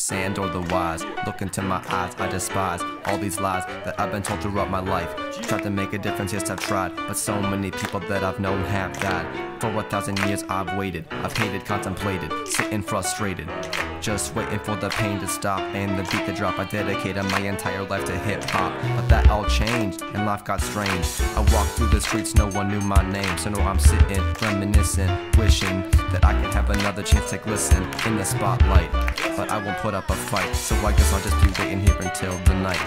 sand or the wise. Look into my eyes, I despise all these lies that I've been told throughout my life. Tried to make a difference, yes I've tried, but so many people that I've known have died. For 1,000 years I've waited, I've hated, contemplated, sitting frustrated, just waiting for the pain to stop and the beat to drop. I dedicated my entire life to hip-hop, but that all changed and life got strange. I walked through the streets, no one knew my name, so now I'm sitting, reminiscing, wishing that I could have another chance to glisten in the spotlight. But I won't put up a fight, so I guess I'll just be waiting here until the night.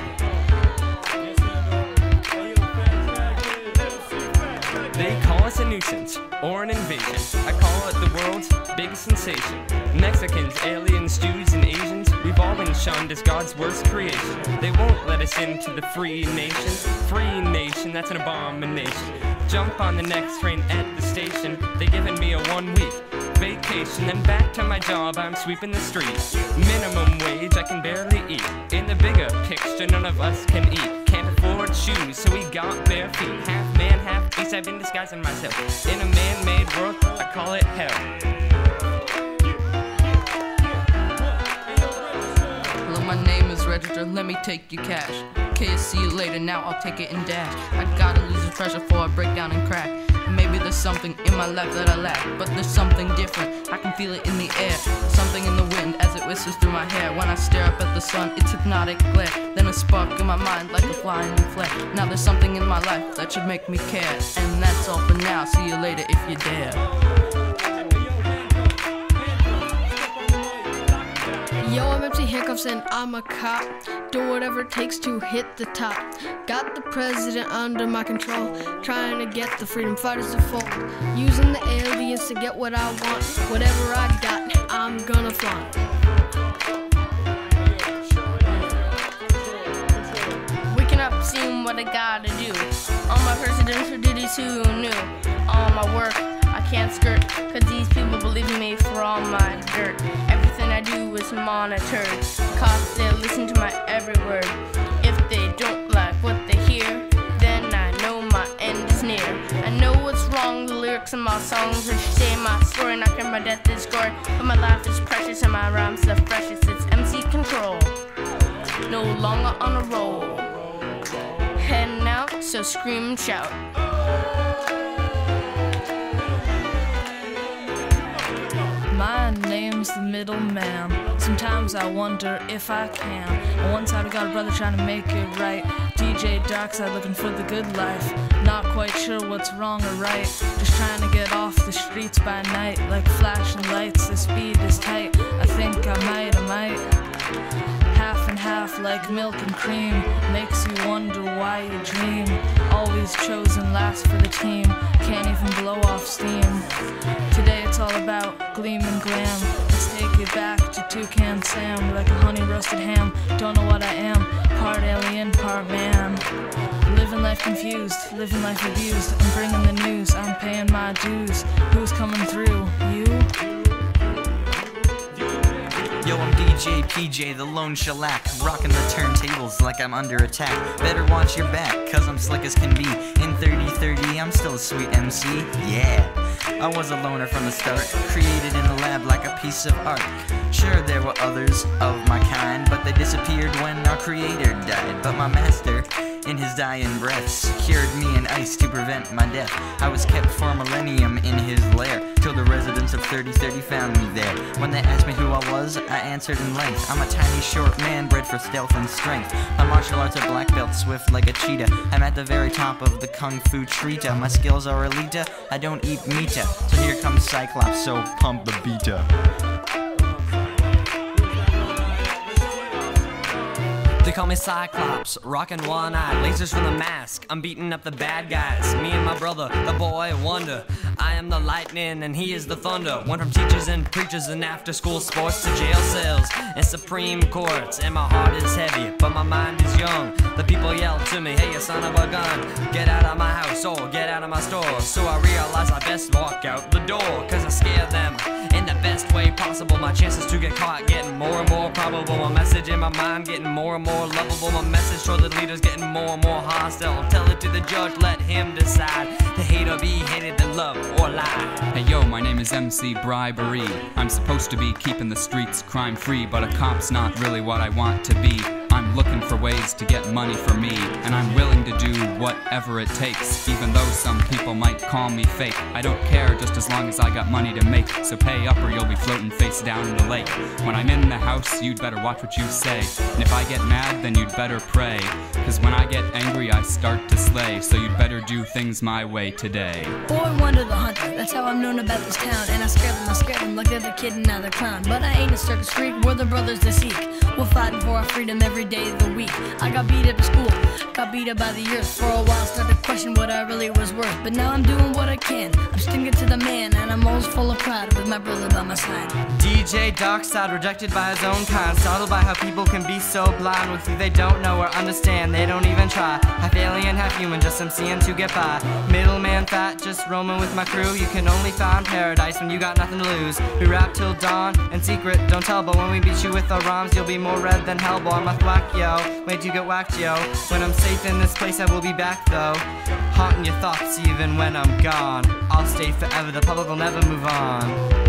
They call us a nuisance or an invasion. I call it the world's biggest sensation. Mexicans, aliens, Jews, and Asians, we've all been shunned as God's worst creation. They won't let us into the free nation. Free nation, that's an abomination. Jump on the next train at the station. They given me a 1 week vacation, then back to my job, I'm sweeping the streets. Minimum wage, I can barely eat. In the bigger picture, none of us can eat. Can't afford shoes, so we got bare feet. Half man, half beast, I've been disguising myself. In a man-made world, I call it hell. Hello, my name is Register, let me take your cash. Okay, see you later, now I'll take it and dash. I gotta lose the pressure before I break down and crack. Maybe there's something in my life that I lack, but there's something different, I can feel it in the air. Something in the wind as it whistles through my hair. When I stare up at the sun, it's hypnotic glare. Then a spark in my mind like a flying flare. Now there's something in my life that should make me care. And that's all for now, see you later if you dare. Yo, I'm MC Handcuffs and I'm a cop. Do whatever it takes to hit the top. Got the president under my control, trying to get the freedom fighters to fold. Using the aliens to get what I want. Whatever I got, I'm gonna flaunt. Waking up, seeing what I gotta do. All my presidential duties, who knew? All my work, I can't skirt, cause these people believe in me for all my dirt. Everything I do is monitored, cause they listen to my every word. If they don't like what they hear, then I know my end is near. I know what's wrong, the lyrics in my songs which say my story, not care my death is gory. But my life is precious and my rhymes the freshest. It's MC Control, no longer on a roll. Heading out, so scream and shout. My name's the Middleman. Sometimes I wonder if I can. On one side I got a brother trying to make it right. DJ Darkside looking for the good life. Not quite sure what's wrong or right. Just trying to get off the streets by night. Like flashing lights, the speed is tight. I think I might. Half and half like milk and cream. Makes you wonder why you dream. Always chosen last for the team. Can't even blow off steam. Today it's all about gleam and glam. Let's take it back to Toucan Sam. Like a honey roasted ham. Don't know what I am. Part alien, part man. Living life confused, living life abused. I'm bringing the news, I'm paying my dues. Who's coming through? You? Yo, I'm DJ PJ, the lone shellac, rocking the turntables like I'm under attack. Better watch your back, cause I'm slick as can be. In 3030, I'm still a sweet MC, yeah. I was a loner from the start, created in the lab like a piece of art. Sure, there were others of my kind, but they disappeared when our creator died. But my master, in his dying breath, secured me in ice to prevent my death. I was kept for a millennium in his lair, till the residents of 3030 found me there. When they asked me who I was, I answered in length. I'm a tiny short man bred for stealth and strength. My martial arts are black belt, swift like a cheetah. I'm at the very top of the kung fu trita. My skills are elita, I don't eat meata. So here comes Cyclops, so pump the beta. They call me Cyclops, rockin' one-eyed, lasers from the mask. I'm beating up the bad guys, me and my brother, the boy wonder. I am the lightning and he is the thunder. Went from teachers and preachers and after-school sports to jail cells and Supreme Courts. And my heart is heavy, but my mind is young. The people yell to me, hey, you son of a gun, get out of my house or get out of my store. So I realize I best walk out the door, cause I scare them in the best way possible. My chances to get caught getting more and more probable. probable. My message in my mind getting more and more lovable. My message toward the leaders getting more and more hostile. Tell it to the judge, let him decide. To hate or be hated, to love or lie. Hey yo, my name is MC Bribery. I'm supposed to be keeping the streets crime free, but a cop's not really what I want to be. I'm looking for ways to get money for me, and I'm willing to do whatever it takes, even though some people might call me fake. I don't care just as long as I got money to make, so pay up or you'll be floating face down in the lake. When I'm in the house, you'd better watch what you say, and if I get mad, then you'd better pray, cause when I get angry, I start to slay, so you'd better do things my way today. Boy Wonder the Hunter, that's how I'm known about this town, and I scared them like they're the kid and now they're clown. But I ain't a circus freak, we're the brothers to seek. We're fighting for our freedom every day of the week. I got beat up at school, got beat up by the earth. For a while started to question what I really was worth, but now I'm doing what I can. I'm sticking to the man, and I'm always full of pride with my brother by my side. DJ Darkside, rejected by his own kind, startled by how people can be so blind with who they don't know or understand. They don't even try. Half alien, half human, just MCing to get by. Middleman fat, just roaming with my crew. You can only find paradise when you got nothing to lose. We rap till dawn, in secret, don't tell, but when we beat you with our rhymes, you'll be more red than hell, boy. I'm a thwack, yo. Wait you get whacked, yo. When I'm safe in this place, I will be back, though. Haunting your thoughts even when I'm gone. I'll stay forever, the public will never move on.